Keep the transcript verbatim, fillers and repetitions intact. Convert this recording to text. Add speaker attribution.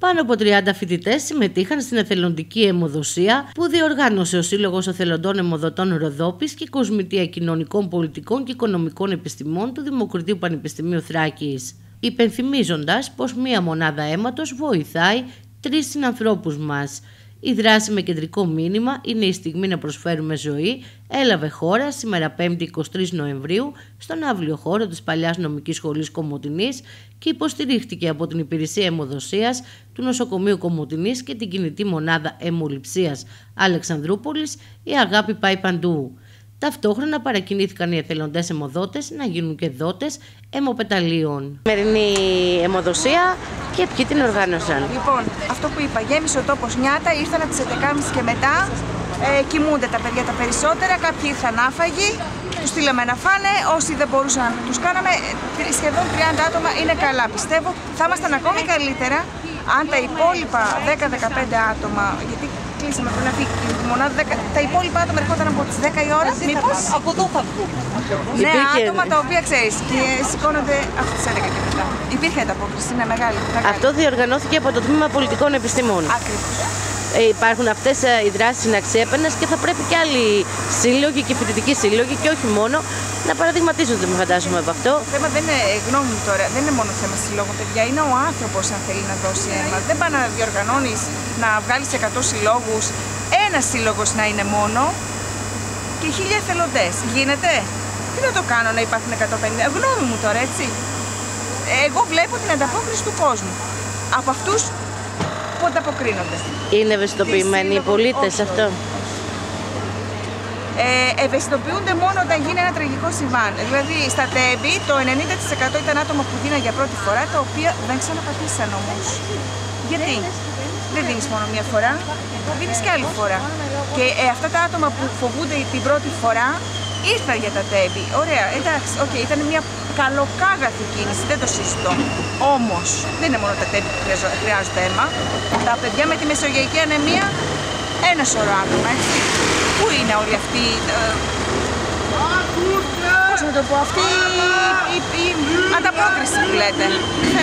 Speaker 1: Πάνω από τριάντα φοιτητές συμμετείχαν στην εθελοντική αιμοδοσία που διοργάνωσε ο Σύλλογος Εθελοντών Αιμοδοτών Ροδόπης και η Κοσμητεία Κοινωνικών, Πολιτικών και Οικονομικών Επιστημών του Δημοκρατίου Πανεπιστημίου Θράκης, υπενθυμίζοντας πως μία μονάδα αίματος βοηθάει τρεις συνανθρώπους μας. Η δράση με κεντρικό μήνυμα «Είναι η στιγμή να προσφέρουμε ζωή» έλαβε χώρα σήμερα πέμπτη εικοστή τρίτη Νοεμβρίου στον αύλιο χώρο της Παλιάς Νομικής Σχολής Κομοτηνής και υποστηρίχθηκε από την Υπηρεσία Αιμοδοσίας του Νοσοκομείου Κομοτηνής και την κινητή μονάδα αιμοληψίας Αλεξανδρούπολης «Η αγάπη πάει παντού». Ταυτόχρονα παρακινήθηκαν οι εθελοντές αιμοδότες να γίνουν και δότες αιμοπεταλίων. Σημερινή αιμοδοσία και ποιοι την οργάνωσαν?
Speaker 2: Λοιπόν, αυτό που είπα, γέμισε ο τόπος νιάτα, ήρθαν από τις έντεκα και μισή και μετά, ε, κοιμούνται τα παιδιά τα περισσότερα, κάποιοι ήρθαν άφαγοι, τους στείλαμε να φάνε, όσοι δεν μπορούσαν τους κάναμε, σχεδόν τριάντα άτομα είναι καλά πιστεύω. Θα ήμασταν ακόμη καλύτερα αν τα υπόλοιπα δέκα με δεκαπέντε άτομα, γιατί κλείσαμε πριν να φύγει τη μονάδα, τα υπόλοιπα άτομα ερχόταν από τις δέκα η ώρα, μήπως?
Speaker 3: Από εδώ θα βγουν.
Speaker 2: Ναι, Υπήρχε... άτομα τα οποία ξέρεις και σηκώνονται από τις έντεκα και μετά. Υπήρχε ανταπόκριση, είναι μεγάλη, μεγάλη.
Speaker 1: Αυτό διοργανώθηκε από το Τμήμα Πολιτικών Επιστημών.
Speaker 2: Ακριβώς.
Speaker 1: Ε, υπάρχουν αυτές ε, οι δράσεις συναξιέπαινες και θα πρέπει και άλλοι σύλλογοι και φοιτητικοί σύλλογοι και όχι μόνο να παραδειγματίζονται, με φαντάζομαι, από αυτό.
Speaker 2: Το θέμα δεν είναι, γνώμη μου τώρα, δεν είναι μόνο θέμα συλλόγων, παιδιά. Είναι ο άνθρωπος αν θέλει να δώσει αίμα. Δεν πάει να διοργανώνεις, να βγάλεις εκατό συλλόγους, ένας σύλλογος να είναι μόνο και χίλια εθελοντές. Γίνεται? Τι να το κάνω να υπάρχουν εκατόν πενήντα? Γνώμη μου τώρα, έτσι. Εγώ βλέπω την ανταπόκριση του κόσμου. Από αυτούς που ανταποκρίνονται.
Speaker 1: Είναι ευαισθητοποιημένοι οι πολίτες αυτό?
Speaker 2: Ε, ευαισθητοποιούνται μόνο όταν γίνει ένα τραγικό συμβάν. Δηλαδή στα τέμπη το ενενήντα τοις εκατό ήταν άτομα που δίναν για πρώτη φορά, τα οποία δεν ξαναπατήσαν όμως. Γιατί? Δεν δίνεις μόνο μία φορά, δίνεις και άλλη φορά. Και ε, αυτά τα άτομα που φοβούνται την πρώτη φορά ήρθαν για τα τέμπη. Ωραία, εντάξει, okay, ήταν μια καλοκάγαθη κίνηση, δεν το συζητώ. Όμως, δεν είναι μόνο τα τέμπη που χρειάζονται αίμα. Τα παιδιά με τη μεσογειακή ανεμία, ένα σωρό άτομα, έτσι. Πού είναι όλοι αυτοί, ε, πώς να το πω, αυτή η, η, η ανταπόκριση που λέτε.